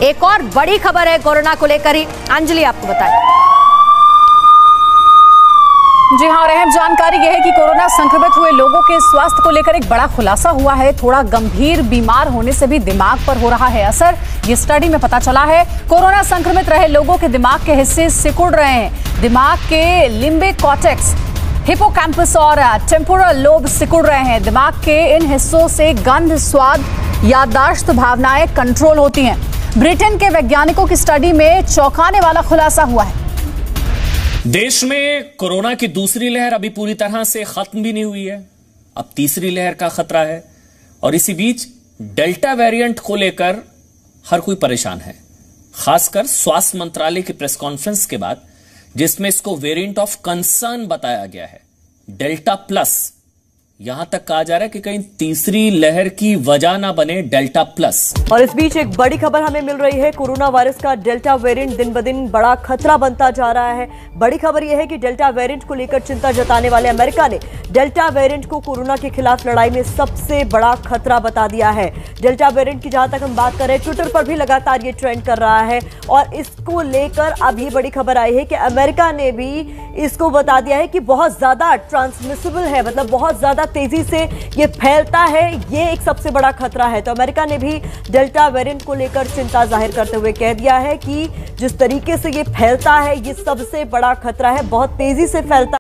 एक और बड़ी खबर है कोरोना को लेकर ही, अंजलि आपको बताएं। जी हाँ, और अहम जानकारी यह है कि कोरोना संक्रमित हुए लोगों के स्वास्थ्य को लेकर एक बड़ा खुलासा हुआ है। थोड़ा गंभीर बीमार होने से भी दिमाग पर हो रहा है असर। ये स्टडी में पता चला है कोरोना संक्रमित रहे लोगों के दिमाग के हिस्से सिकुड़ रहे हैं। दिमाग के लिम्बिक कॉर्टेक्स, हिपोकैम्पस और टेम्पोरल लोब सिकुड़ रहे हैं। दिमाग के इन हिस्सों से गंध, स्वाद, याददाश्त, भावनाएं कंट्रोल होती हैं। ब्रिटेन के वैज्ञानिकों की स्टडी में चौंकाने वाला खुलासा हुआ है। देश में कोरोना की दूसरी लहर अभी पूरी तरह से खत्म भी नहीं हुई है। अब तीसरी लहर का खतरा है और इसी बीच डेल्टा वेरिएंट को लेकर हर कोई परेशान है, खासकर स्वास्थ्य मंत्रालय की प्रेस कॉन्फ्रेंस के बाद, जिसमें इसको वेरिएंट ऑफ कंसर्न बताया गया है, डेल्टा प्लस। यहां तक कहा जा रहा है कि कहीं तीसरी लहर की वजह ना बने डेल्टा प्लस। और इस बीच एक बड़ी खबर हमें मिल रही है, कोरोना वायरस का डेल्टा वेरिएंट दिन ब दिन बड़ा खतरा बनता जा रहा है। बड़ी खबर यह है कि डेल्टा वेरिएंट को लेकर चिंता जताने वाले अमेरिका ने डेल्टा वेरिएंट को कोरोना के खिलाफ लड़ाई में सबसे बड़ा खतरा बता दिया है। डेल्टा वेरिएंट की जहां तक हम बात कर रहे हैं, ट्विटर पर भी लगातार ये ट्रेंड कर रहा है और इसको लेकर अब ये बड़ी खबर आई है कि अमेरिका ने भी इसको बता दिया है कि बहुत ज्यादा ट्रांसमिसिबल है, मतलब बहुत ज्यादा तेजी से ये फैलता है। ये एक सबसे बड़ा खतरा है। तो अमेरिका ने भी डेल्टा वेरिएंट को लेकर चिंता जाहिर करते हुए कह दिया है कि जिस तरीके से ये फैलता है, ये सबसे बड़ा खतरा है, बहुत तेजी से फैलता